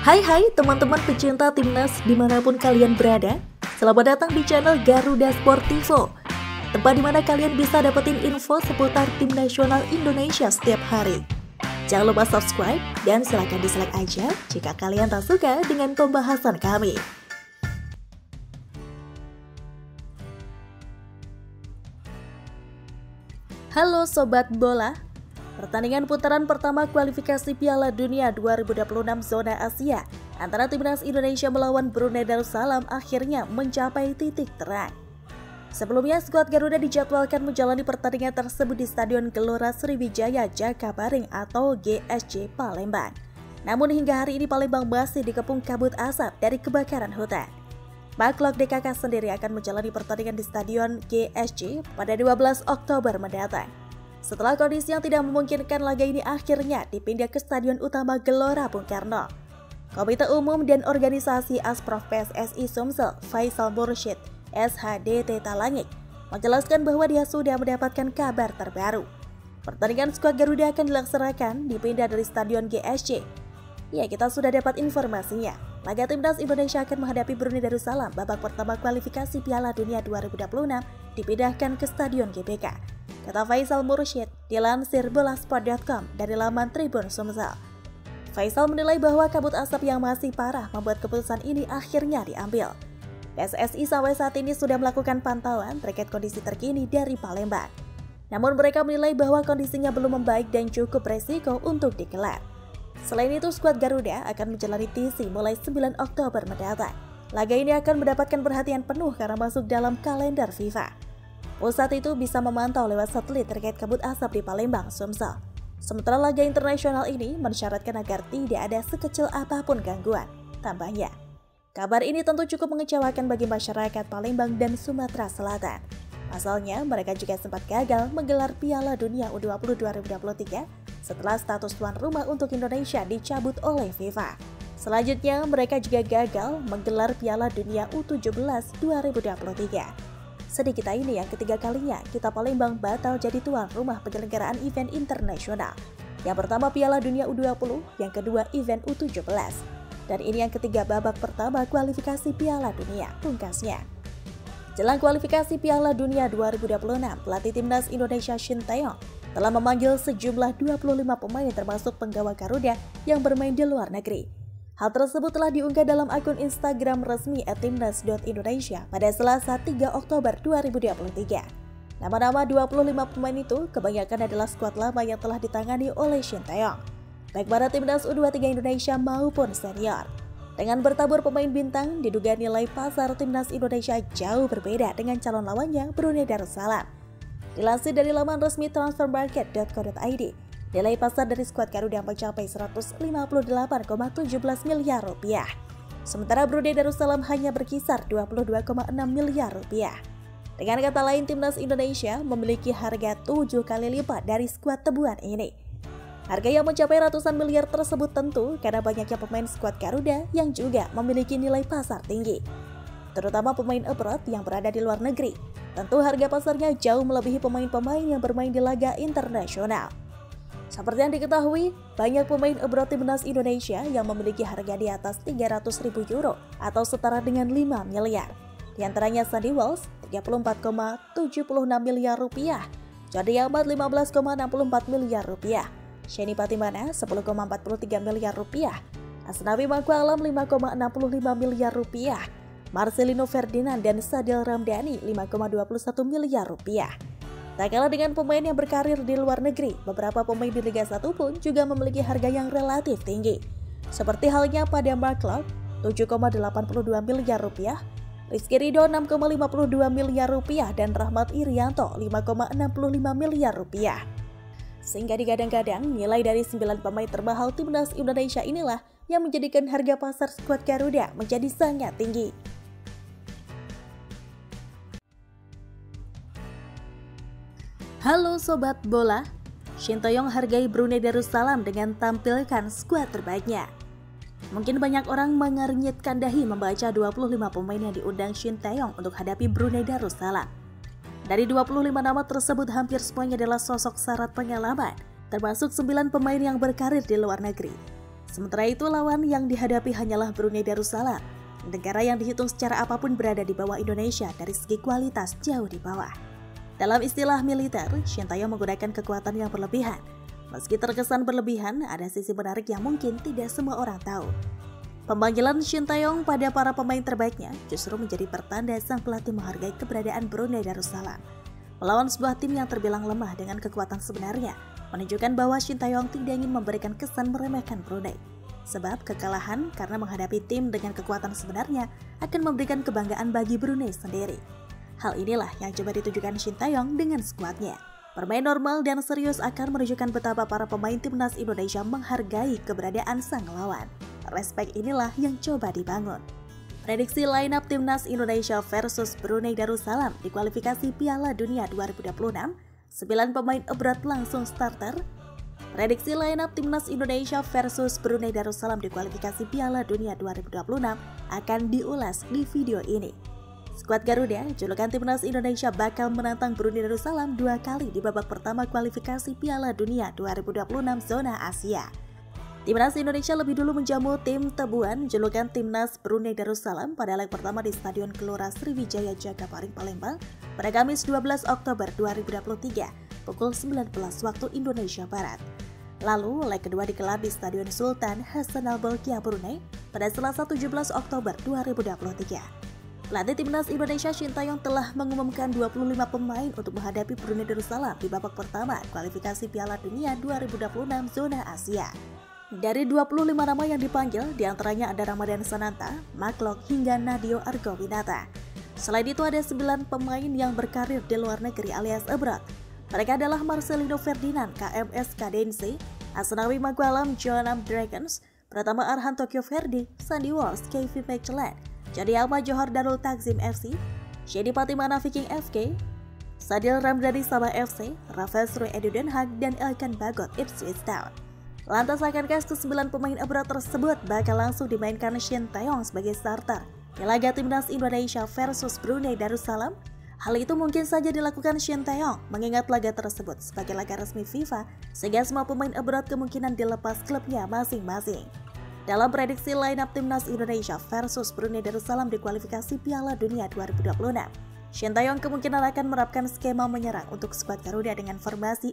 Hai teman-teman pecinta timnas dimanapun kalian berada. Selamat datang di channel Garuda Sportivo, tempat dimana kalian bisa dapetin info seputar tim nasional Indonesia setiap hari. Jangan lupa subscribe dan silahkan dislike aja jika kalian tak suka dengan pembahasan kami. Halo Sobat Bola, pertandingan putaran pertama kualifikasi Piala Dunia 2026 zona Asia antara timnas Indonesia melawan Brunei Darussalam akhirnya mencapai titik terang. Sebelumnya, skuad Garuda dijadwalkan menjalani pertandingan tersebut di Stadion Gelora Sriwijaya Jakabaring atau GSJ Palembang. Namun hingga hari ini Palembang masih dikepung kabut asap dari kebakaran hutan. Backlog DKK sendiri akan menjalani pertandingan di Stadion GSJ pada 12 Oktober mendatang. Setelah kondisi yang tidak memungkinkan, laga ini akhirnya dipindah ke Stadion Utama Gelora Bung Karno. Komite Umum dan Organisasi Asprof PSSI Sumsel, Faisal Mursyid, SHDT Talangik, menjelaskan bahwa dia sudah mendapatkan kabar terbaru. Pertandingan skuad Garuda akan dilaksanakan dipindah dari Stadion GSJ. Ya, kita sudah dapat informasinya. Laga timnas Indonesia akan menghadapi Brunei Darussalam babak pertama kualifikasi Piala Dunia 2026 dipindahkan ke Stadion GBK, kata Faisal Mursyid dilansir bolasport.com dari laman Tribun Sumsel. Faisal menilai bahwa kabut asap yang masih parah membuat keputusan ini akhirnya diambil. PSSI sampai saat ini sudah melakukan pantauan terkait kondisi terkini dari Palembang. Namun mereka menilai bahwa kondisinya belum membaik dan cukup resiko untuk digelar. Selain itu, skuad Garuda akan menjalani TC mulai 9 Oktober mendatang. Laga ini akan mendapatkan perhatian penuh karena masuk dalam kalender FIFA. Pusat itu bisa memantau lewat satelit terkait kabut asap di Palembang, Sumsel. Sementara laga internasional ini mensyaratkan agar tidak ada sekecil apapun gangguan. Tambahnya, kabar ini tentu cukup mengecewakan bagi masyarakat Palembang dan Sumatera Selatan. Pasalnya, mereka juga sempat gagal menggelar Piala Dunia U20 2023 setelah status tuan rumah untuk Indonesia dicabut oleh FIFA. Selanjutnya, mereka juga gagal menggelar Piala Dunia U17 2023. Sedikit ini yang ketiga kalinya kita Palembang batal jadi tuan rumah penyelenggaraan event internasional. Yang pertama Piala Dunia U20, yang kedua event U17. Dan ini yang ketiga babak pertama kualifikasi Piala Dunia, pungkasnya. Jelang kualifikasi Piala Dunia 2026, pelatih timnas Indonesia Shin Tae-yong telah memanggil sejumlah 25 pemain termasuk penggawa Garuda yang bermain di luar negeri. Hal tersebut telah diunggah dalam akun Instagram resmi @timnas.indonesia pada Selasa 3 Oktober 2023. Nama-nama 25 pemain itu kebanyakan adalah skuad lama yang telah ditangani oleh Shin Tae-yong, baik pada timnas U23 Indonesia maupun senior. Dengan bertabur pemain bintang, diduga nilai pasar timnas Indonesia jauh berbeda dengan calon lawannya Brunei Darussalam. Dilansir dari laman resmi transfermarket.co.id, nilai pasar dari skuad Garuda mencapai 158,17 miliar rupiah. Sementara Brunei Darussalam hanya berkisar 22,6 miliar rupiah. Dengan kata lain, timnas Indonesia memiliki harga 7 kali lipat dari skuad tebuan ini. Harga yang mencapai ratusan miliar tersebut tentu karena banyaknya pemain skuad Garuda yang juga memiliki nilai pasar tinggi, terutama pemain abroad yang berada di luar negeri. Tentu harga pasarnya jauh melebihi pemain-pemain yang bermain di laga internasional. Seperti yang diketahui, banyak pemain abroad timnas Indonesia yang memiliki harga di atas 300.000 euro atau setara dengan 5 miliar. Di antaranya Sandy Walsh 34,76 miliar rupiah, Jordi Amat 15,64 miliar rupiah, Shenny Patimana 10,43 miliar rupiah, Asnawi Mangkualam 5,65 miliar rupiah, Marcelino Ferdinand dan Sadil Ramdhani 5,21 miliar rupiah. Tak kalah dengan pemain yang berkarir di luar negeri, beberapa pemain di Liga 1 pun juga memiliki harga yang relatif tinggi. Seperti halnya pada Mark Clark 7,82 miliar rupiah, Rizky Ridho 6,52 miliar rupiah dan Rahmat Irianto 5,65 miliar rupiah. Sehingga digadang-gadang nilai dari 9 pemain termahal timnas Indonesia inilah yang menjadikan harga pasar skuad Garuda menjadi sangat tinggi. Halo Sobat Bola, Shin Tae-yong hargai Brunei Darussalam dengan tampilkan skuad terbaiknya. Mungkin banyak orang mengernyitkan dahi membaca 25 pemain yang diundang Shin Tae-yong untuk hadapi Brunei Darussalam. Dari 25 nama tersebut hampir semuanya adalah sosok syarat pengalaman, termasuk 9 pemain yang berkarir di luar negeri. Sementara itu lawan yang dihadapi hanyalah Brunei Darussalam, negara yang dihitung secara apapun berada di bawah Indonesia dari segi kualitas jauh di bawah. Dalam istilah militer, Shin Tae-yong menggunakan kekuatan yang berlebihan. Meski terkesan berlebihan, ada sisi menarik yang mungkin tidak semua orang tahu. Pemanggilan Shin Tae-yong pada para pemain terbaiknya justru menjadi pertanda sang pelatih menghargai keberadaan Brunei Darussalam. Melawan sebuah tim yang terbilang lemah dengan kekuatan sebenarnya, menunjukkan bahwa Shin Tae-yong tidak ingin memberikan kesan meremehkan Brunei. Sebab kekalahan karena menghadapi tim dengan kekuatan sebenarnya akan memberikan kebanggaan bagi Brunei sendiri. Hal inilah yang coba ditujukan Shin Tae-yong dengan skuadnya. Bermain normal dan serius akan menunjukkan betapa para pemain timnas Indonesia menghargai keberadaan sang lawan. Respek inilah yang coba dibangun. Prediksi lineup timnas Indonesia versus Brunei Darussalam di kualifikasi Piala Dunia 2026, 9 pemain abroad langsung starter. Prediksi lineup timnas Indonesia versus Brunei Darussalam di kualifikasi Piala Dunia 2026 akan diulas di video ini. Skuad Garuda, julukan timnas Indonesia bakal menantang Brunei Darussalam 2 kali di babak pertama kualifikasi Piala Dunia 2026 zona Asia. Timnas Indonesia lebih dulu menjamu tim Tebuan, julukan timnas Brunei Darussalam pada leg pertama di Stadion Gelora Sriwijaya Jakabaring Palembang pada Kamis 12 Oktober 2023 pukul 19 waktu Indonesia Barat. Lalu leg kedua digelar di Stadion Sultan Hasan Al Bolkiah Brunei pada Selasa 17 Oktober 2023. Pelatih timnas Indonesia Shin Tae-yong telah mengumumkan 25 pemain untuk menghadapi Brunei Darussalam di babak pertama kualifikasi Piala Dunia 2026 zona Asia. Dari 25 nama yang dipanggil, diantaranya ada Ramadan Sananta, Mark Locke, hingga Nadeo Argawinata. Selain itu ada 9 pemain yang berkarir di luar negeri alias abroad. Mereka adalah Marcelino Ferdinand, KMS Cadense, Asnawi Magualam, Jeonnam Dragons, Pratama Arhan Tokyo Verdy, Sandy Walsh, KV Mechelen, Jodiama Johor Darul Takzim FC, Shady Patimana Viking FK, Sadil Ramdhani Sabah FC, Rafael Struy Edu Den Haag, dan Elkan Bagot Ipswich Town. Lantas akankah ke-9 pemain abroad tersebut bakal langsung dimainkan Shin Tae-yong sebagai starter di laga timnas Indonesia versus Brunei Darussalam? Hal itu mungkin saja dilakukan Shin Tae-yong mengingat laga tersebut sebagai laga resmi FIFA sehingga semua pemain abroad kemungkinan dilepas klubnya masing-masing. Dalam prediksi lineup timnas Indonesia versus Brunei Darussalam di kualifikasi Piala Dunia 2026, Shin Tae-yong kemungkinan akan menerapkan skema menyerang untuk skuad Garuda dengan formasi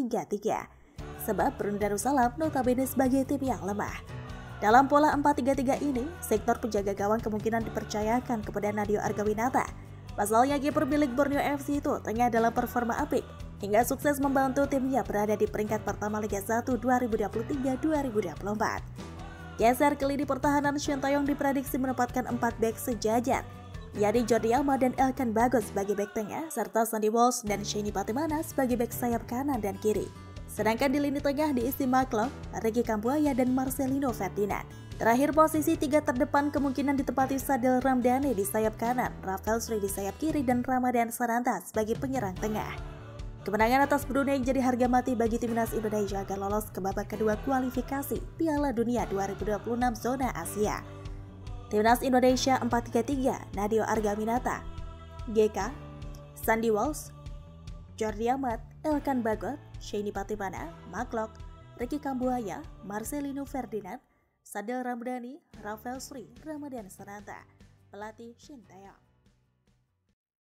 4-3-3. Sebab Brunei Darussalam notabene sebagai tim yang lemah. Dalam pola 4-3-3 ini, sektor penjaga gawang kemungkinan dipercayakan kepada Nadeo Argawinata. Pasalnya kiper milik Borneo FC itu tengah dalam performa apik, hingga sukses membantu timnya berada di peringkat pertama Liga 1 2023-2024. Geser ke lini pertahanan, Shin Tae-yong diprediksi menempatkan 4 bek sejajar, yakni Jodiama dan Elkan Bagot sebagai bek tengah, serta Sandy Walsh dan Shady Patimana sebagai bek sayap kanan dan kiri. Sedangkan di lini tengah diisi Mark Locke, Ricky Kambuaya, dan Marcelino Ferdinand. Terakhir posisi 3 terdepan kemungkinan ditempati Sadil Ramdhani di sayap kanan, Rafael Struy di sayap kiri, dan Ramadan Sananta sebagai penyerang tengah. Kemenangan atas Brunei jadi harga mati bagi timnas Indonesia agar lolos ke babak kedua kualifikasi Piala Dunia 2026 zona Asia. Timnas Indonesia 4-3-3, Nadeo Argawinata, GK, Sandy Walsh, Jordi Amat, Elkan Bagot, Shady Patimana, Mark Locke, Ricky Kambuaya, Marcelino Ferdinand, Sadil Ramdhani, Rafael Struy, Ramadan Sananta. Pelatih Shin Tae-yong.